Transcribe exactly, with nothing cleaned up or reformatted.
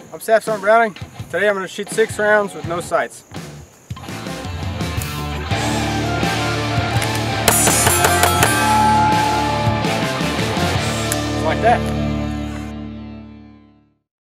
I'm Staff Sergeant Browning. Today I'm going to shoot six rounds with no sights. Like that.